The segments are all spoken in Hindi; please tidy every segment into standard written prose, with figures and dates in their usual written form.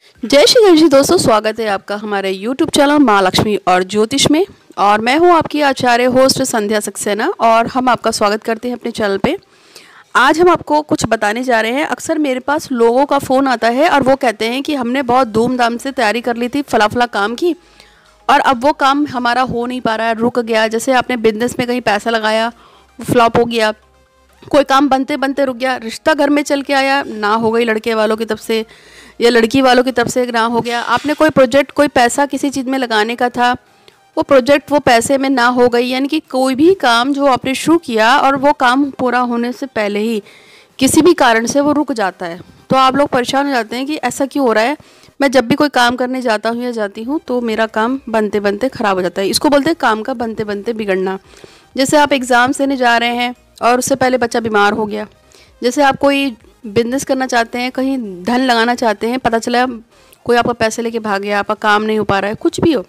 जय श्री गणेश जी दोस्तों, स्वागत है आपका हमारे YouTube चैनल माँ लक्ष्मी और ज्योतिष में। और मैं हूँ आपकी आचार्य होस्ट संध्या सक्सेना और हम आपका स्वागत करते हैं अपने चैनल पे। आज हम आपको कुछ बताने जा रहे हैं। अक्सर मेरे पास लोगों का फ़ोन आता है और वो कहते हैं कि हमने बहुत धूमधाम से तैयारी कर ली थी फला काम की और अब वो काम हमारा हो नहीं पा रहा है, रुक गया। जैसे आपने बिजनेस में कहीं पैसा लगाया, फ्लॉप हो गया, कोई काम बनते बनते रुक गया, रिश्ता घर में चल के आया, ना हो गई लड़के वालों की तरफ से या लड़की वालों की तरफ से ना हो गया। आपने कोई प्रोजेक्ट, कोई पैसा किसी चीज़ में लगाने का था, वो प्रोजेक्ट वो पैसे में ना हो गई। यानी कि कोई भी काम जो आपने शुरू किया और वो काम पूरा होने से पहले ही किसी भी कारण से वो रुक जाता है, तो आप लोग परेशान हो जाते हैं कि ऐसा क्यों हो रहा है। मैं जब भी कोई काम करने जाता हूँ या जाती हूँ तो मेरा काम बनते बनते ख़राब हो जाता है। इसको बोलते हैं काम का बनते बनते बिगड़ना। जैसे आप एग्ज़ाम देने जा रहे हैं और उससे पहले बच्चा बीमार हो गया। जैसे आप कोई बिजनेस करना चाहते हैं, कहीं धन लगाना चाहते हैं, पता चला कोई आपका पैसे लेके भाग गया, आपका काम नहीं हो पा रहा है, कुछ भी हो,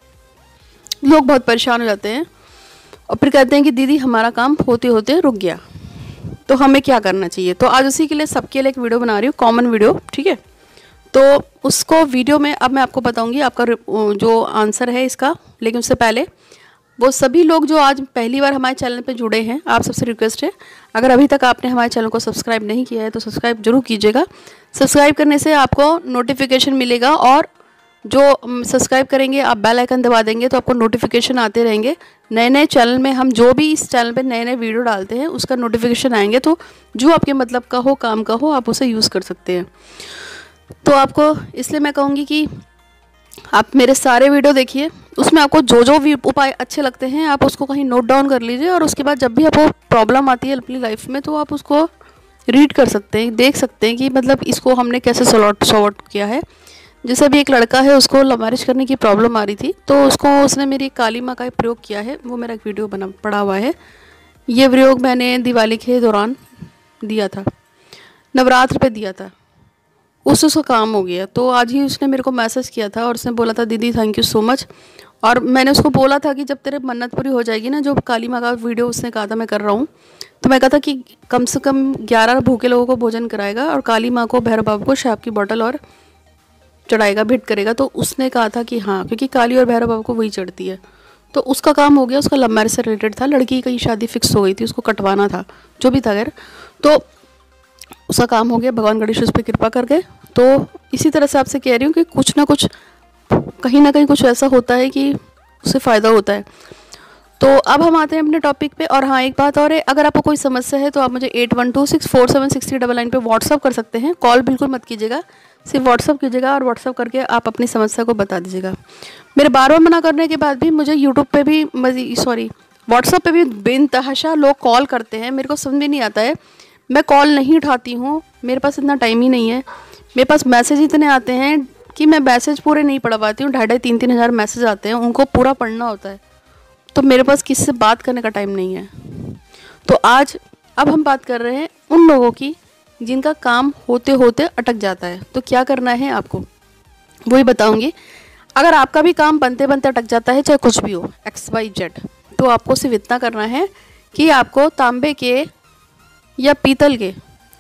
लोग बहुत परेशान हो जाते हैं और फिर कहते हैं कि दीदी हमारा काम होते होते रुक गया। तो हमें क्या करना चाहिए? तो आज उसी के लिए सबके लिए एक वीडियो बना रही हूँ, कॉमन वीडियो, ठीक है। तो उसको वीडियो में अब मैं आपको बताऊँगी आपका जो आंसर है इसका। लेकिन उससे पहले वो सभी लोग जो आज पहली बार हमारे चैनल पे जुड़े हैं, आप सबसे रिक्वेस्ट है, अगर अभी तक आपने हमारे चैनल को सब्सक्राइब नहीं किया है तो सब्सक्राइब जरूर कीजिएगा। सब्सक्राइब करने से आपको नोटिफिकेशन मिलेगा और जो सब्सक्राइब करेंगे आप बेल आइकन दबा देंगे तो आपको नोटिफिकेशन आते रहेंगे। नए नए चैनल में हम जो भी इस चैनल पे नए नए वीडियो डालते हैं उसका नोटिफिकेशन आएंगे, तो जो आपके मतलब का हो, काम का हो, आप उसे यूज़ कर सकते हैं। तो आपको इसलिए मैं कहूँगी कि आप मेरे सारे वीडियो देखिए, उसमें आपको जो जो भी उपाय अच्छे लगते हैं आप उसको कहीं नोट डाउन कर लीजिए और उसके बाद जब भी आपको प्रॉब्लम आती है अपनी लाइफ में तो आप उसको रीड कर सकते हैं, देख सकते हैं कि मतलब इसको हमने कैसे सॉल्व आउट किया है। जैसे अभी एक लड़का है, उसको लव मैरिज करने की प्रॉब्लम आ रही थी, तो उसने मेरी काली माँ का एक प्रयोग किया है, वो मेरा एक वीडियो बना पड़ा हुआ है। ये प्रयोग मैंने दिवाली के दौरान दिया था, नवरात्र पे दिया था, उसका काम हो गया। तो आज ही उसने मेरे को मैसेज किया था और उसने बोला था दीदी थैंक यू सो मच। और मैंने उसको बोला था कि जब तेरे मन्नत पूरी हो जाएगी ना, जो काली माँ का वीडियो उसने कहा था मैं कर रहा हूँ, तो मैं कहा था कि कम से कम 11 भूखे लोगों को भोजन कराएगा और काली माँ को, भैरव बाबू को शराब की बोतल और चढ़ाएगा, भेंट करेगा। तो उसने कहा था कि हाँ, क्योंकि काली और भैरव बाबू को वही चढ़ती है। तो उसका काम हो गया, उसका लव मैरिज से रिलेटेड था, लड़की की शादी फिक्स हो गई थी, उसको कटवाना था, जो भी था खैर, तो उसका काम हो गया। भगवान गणेश उस पर कृपा कर गए। तो इसी तरह से आपसे कह रही हूँ कि कुछ ना कुछ, कहीं ना कहीं कुछ ऐसा होता है कि उससे फ़ायदा होता है। तो अब हम आते हैं अपने टॉपिक पे। और हाँ, एक बात और है, अगर आपको कोई समस्या है तो आप मुझे 8126476099 पे व्हाट्सअप कर सकते हैं। कॉल बिल्कुल मत कीजिएगा, सिर्फ व्हाट्सअप कीजिएगा और व्हाट्सअप करके आप अपनी समस्या को बता दीजिएगा। मेरे बार बार मना करने के बाद भी मुझे यूट्यूब पे भी, व्हाट्सअप पे भी बेतहाशा लोग कॉल करते हैं। मेरे को समझ में नहीं आता है, मैं कॉल नहीं उठाती हूँ, मेरे पास इतना टाइम ही नहीं है। मेरे पास मैसेज इतने आते हैं कि मैं मैसेज पूरे नहीं पढ़ पाती हूँ। 2,500-3,000 हज़ार मैसेज आते हैं, उनको पूरा पढ़ना होता है, तो मेरे पास किसी से बात करने का टाइम नहीं है। तो अब हम बात कर रहे हैं उन लोगों की जिनका काम होते होते अटक जाता है। तो क्या करना है आपको, वही बताऊँगी। अगर आपका भी काम बनते बनते अटक जाता है, चाहे कुछ भी हो, XYZ, तो आपको सिर्फ इतना करना है कि आपको तांबे के या पीतल के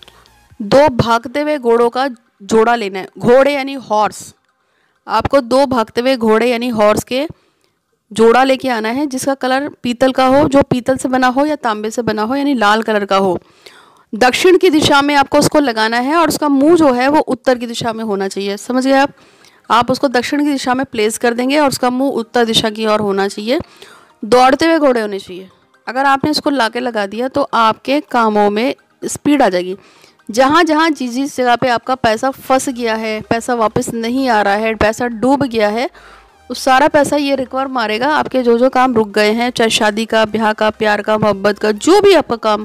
2 भागते हुए घोड़ों का जोड़ा लेना है। घोड़े यानी हॉर्स, आपको 2 भागते हुए घोड़े यानी हॉर्स के जोड़ा लेके आना है, जिसका कलर पीतल का हो, जो पीतल से बना हो या तांबे से बना हो, यानी लाल कलर का हो। दक्षिण की दिशा में आपको उसको लगाना है और उसका मुंह जो है वो उत्तर की दिशा में होना चाहिए। समझ गए आप उसको दक्षिण की दिशा में प्लेस कर देंगे और उसका मुंह उत्तर दिशा की ओर होना चाहिए। दौड़ते हुए घोड़े होने चाहिए। अगर आपने इसको लाके लगा दिया तो आपके कामों में स्पीड आ जाएगी। जहाँ जहाँ जिस जगह पे आपका पैसा फंस गया है, पैसा वापस नहीं आ रहा है, पैसा डूब गया है, उस सारा पैसा ये रिकवर मारेगा। आपके जो जो काम रुक गए हैं, चाहे शादी का, ब्याह का, प्यार का, मोहब्बत का, जो भी आपका काम,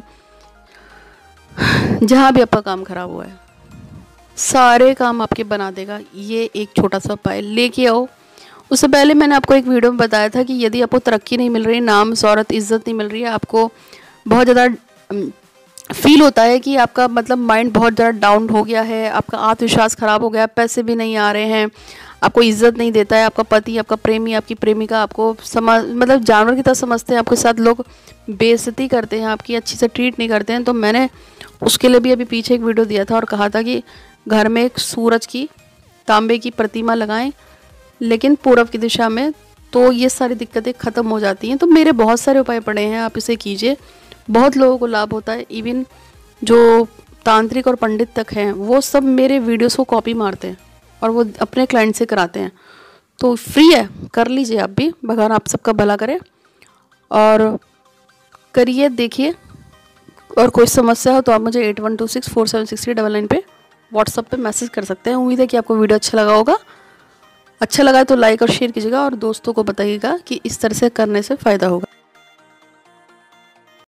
जहाँ भी आपका काम खराब हुआ है, सारे काम आपके बना देगा। ये एक छोटा सा उपाय लेके आओ। उससे पहले मैंने आपको एक वीडियो में बताया था कि यदि आपको तरक्की नहीं मिल रही, नाम, शौहरत, इज्जत नहीं मिल रही है, आपको बहुत ज़्यादा फील होता है कि आपका मतलब माइंड बहुत ज़्यादा डाउन हो गया है, आपका आत्मविश्वास ख़राब हो गया, पैसे भी नहीं आ रहे हैं, आपको इज्जत नहीं देता है, आपका पति, आपका प्रेमी, आपकी प्रेमिका आपको मतलब जानवर की तरह समझते हैं, आपके साथ लोग बेइज्जती करते हैं, आपकी अच्छी से ट्रीट नहीं करते हैं। तो मैंने उसके लिए भी अभी पीछे एक वीडियो दिया था और कहा था कि घर में एक सूरज की तांबे की प्रतिमा लगाएं, लेकिन पूर्व की दिशा में, तो ये सारी दिक्कतें ख़त्म हो जाती हैं। तो मेरे बहुत सारे उपाय पड़े हैं, आप इसे कीजिए, बहुत लोगों को लाभ होता है। इवन जो तांत्रिक और पंडित तक हैं वो सब मेरे वीडियोस को कॉपी मारते हैं और वो अपने क्लाइंट से कराते हैं। तो फ्री है, कर लीजिए आप भी, भगवान आप सबका भला करे और करिए, देखिए। और कोई समस्या हो तो आप मुझे 8126476099 पे व्हाट्सएप पे मैसेज कर सकते हैं। उम्मीद है कि आपको वीडियो अच्छा लगा होगा। अच्छा लगा तो लाइक और शेयर कीजिएगा और दोस्तों को बताइएगा कि इस तरह से करने से फ़ायदा होगा।